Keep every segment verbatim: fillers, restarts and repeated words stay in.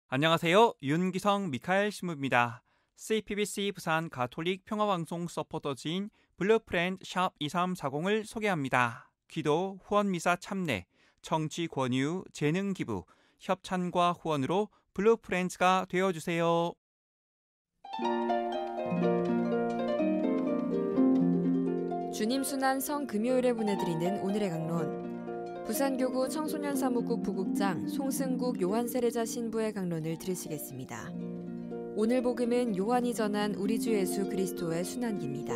안녕하세요. 윤기성 미카엘 신부입니다. 씨피비씨 부산 가톨릭 평화방송 서포터즈인 블루프렌드 샵 이삼사공을 소개합니다. 기도, 후원미사 참내, 청취 권유, 재능 기부, 협찬과 후원으로 블루프렌즈가 되어주세요. 주님 순환 성 금요일에 보내드리는 오늘의 강론, 부산교구 청소년사무국 부국장 송승국 요한세례자 신부의 강론을 들으시겠습니다. 오늘 복음은 요한이 전한 우리 주 예수 그리스도의 순환기입니다.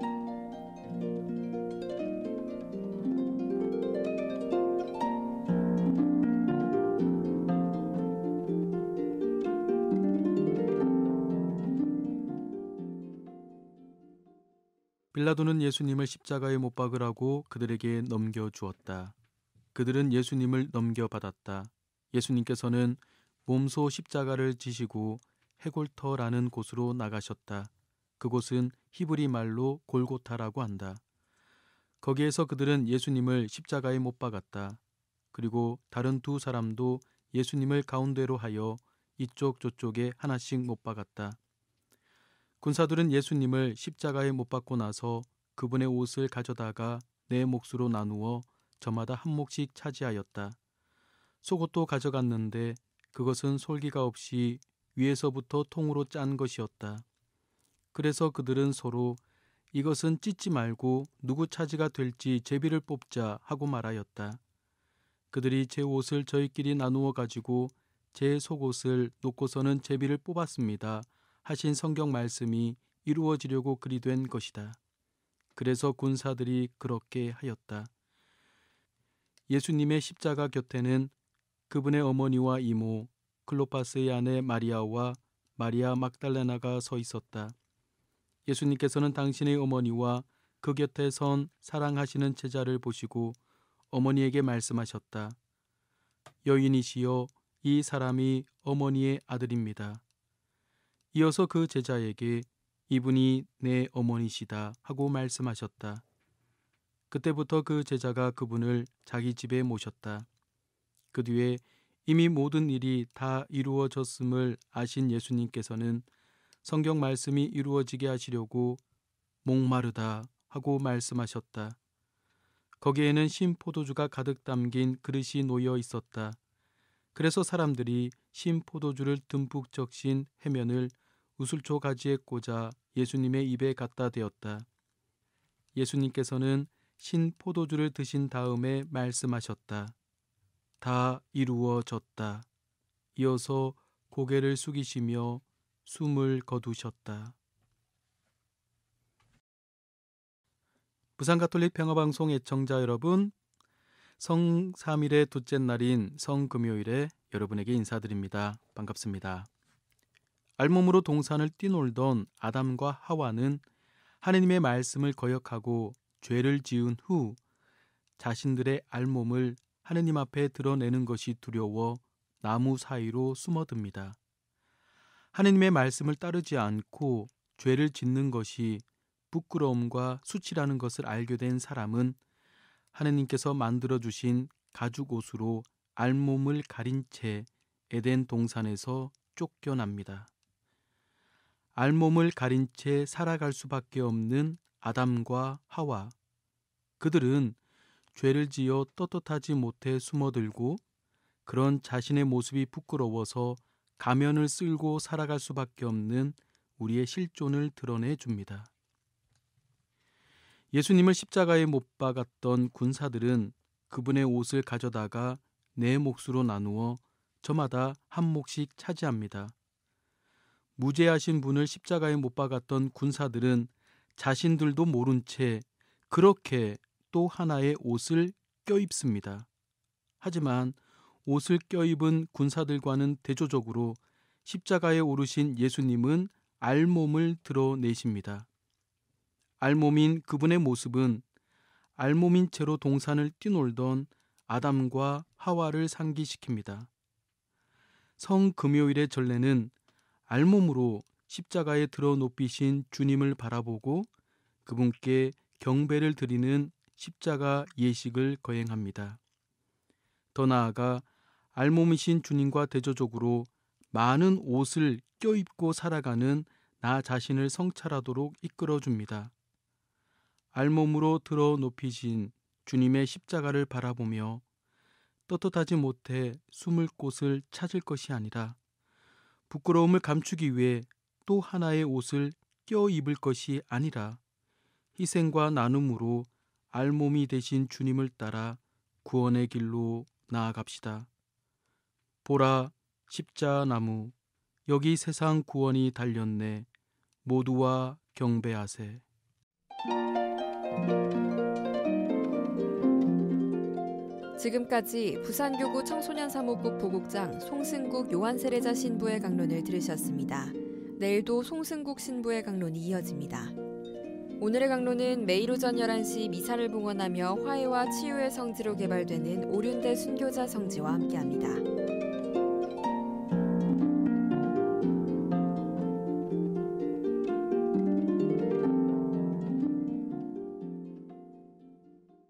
빌라도는 예수님을 십자가에 못 박으라고 그들에게 넘겨주었다. 그들은 예수님을 넘겨받았다. 예수님께서는 몸소 십자가를 지시고 헤골터라는 곳으로 나가셨다. 그곳은 히브리 말로 골고타라고 한다. 거기에서 그들은 예수님을 십자가에 못 박았다. 그리고 다른 두 사람도 예수님을 가운데로 하여 이쪽 저쪽에 하나씩 못 박았다. 군사들은 예수님을 십자가에 못 박고 나서 그분의 옷을 가져다가 네 몫으로 나누어 저마다 한 몫씩 차지하였다. 속옷도 가져갔는데 그것은 솔기가 없이 위에서부터 통으로 짠 것이었다. 그래서 그들은 서로 이것은 찢지 말고 누구 차지가 될지 제비를 뽑자 하고 말하였다. 그들이 제 옷을 저희끼리 나누어 가지고 제 속옷을 놓고서는 제비를 뽑았습니다 하신 성경 말씀이 이루어지려고 그리 된 것이다. 그래서 군사들이 그렇게 하였다. 예수님의 십자가 곁에는 그분의 어머니와 이모, 클로파스의 아내 마리아와 마리아 막달레나가 서 있었다. 예수님께서는 당신의 어머니와 그 곁에 선 사랑하시는 제자를 보시고 어머니에게 말씀하셨다. 여인이시여, 이 사람이 어머니의 아들입니다. 이어서 그 제자에게 이분이 내 어머니시다 하고 말씀하셨다. 그때부터 그 제자가 그분을 자기 집에 모셨다. 그 뒤에 이미 모든 일이 다 이루어졌음을 아신 예수님께서는 성경 말씀이 이루어지게 하시려고 목마르다 하고 말씀하셨다. 거기에는 신 포도주가 가득 담긴 그릇이 놓여 있었다. 그래서 사람들이 신 포도주를 듬뿍 적신 해면을 우슬초 가지에 꽂아 예수님의 입에 갖다 대었다. 예수님께서는 신 포도주를 드신 다음에 말씀하셨다. 다 이루어졌다. 이어서 고개를 숙이시며 숨을 거두셨다. 부산가톨릭 평화방송 애청자 여러분, 성삼일의 둘째 날인 성금요일에 여러분에게 인사드립니다. 반갑습니다. 알몸으로 동산을 뛰놀던 아담과 하와는 하느님의 말씀을 거역하고 죄를 지은 후 자신들의 알몸을 하느님 앞에 드러내는 것이 두려워 나무 사이로 숨어듭니다. 하느님의 말씀을 따르지 않고 죄를 짓는 것이 부끄러움과 수치라는 것을 알게 된 사람은 하느님께서 만들어주신 가죽옷으로 알몸을 가린 채 에덴 동산에서 쫓겨납니다. 알몸을 가린 채 살아갈 수밖에 없는 아담과 하와. 그들은 죄를 지어 떳떳하지 못해 숨어들고 그런 자신의 모습이 부끄러워서 가면을 쓸고 살아갈 수밖에 없는 우리의 실존을 드러내 줍니다. 예수님을 십자가에 못 박았던 군사들은 그분의 옷을 가져다가 네 몫으로 나누어 저마다 한 몫씩 차지합니다. 무죄하신 분을 십자가에 못 박았던 군사들은 자신들도 모른 채 그렇게 또 하나의 옷을 껴입습니다. 하지만 옷을 껴입은 군사들과는 대조적으로 십자가에 오르신 예수님은 알몸을 드러내십니다. 알몸인 그분의 모습은 알몸인 채로 동산을 뛰놀던 아담과 하와를 상기시킵니다. 성금요일의 전례는 알몸으로 십자가에 들어 높이신 주님을 바라보고 그분께 경배를 드리는 십자가 예식을 거행합니다. 더 나아가 알몸이신 주님과 대조적으로 많은 옷을 껴입고 살아가는 나 자신을 성찰하도록 이끌어줍니다. 알몸으로 들어 높이신 주님의 십자가를 바라보며 떳떳하지 못해 숨을 곳을 찾을 것이 아니라 부끄러움을 감추기 위해 또 하나의 옷을 껴입을 것이 아니라 희생과 나눔으로 알몸이 되신 주님을 따라 구원의 길로 나아갑시다. 보라, 십자나무, 여기 세상 구원이 달렸네. 모두와 경배하세. 지금까지 부산교구 청소년사무국 부국장 송승국 요한세례자 신부의 강론을 들으셨습니다. 내일도 송승국 신부의 강론이 이어집니다. 오늘의 강론은 매일 오전 열한 시 미사를 봉헌하며 화해와 치유의 성지로 개발되는 오륜대 순교자 성지와 함께합니다.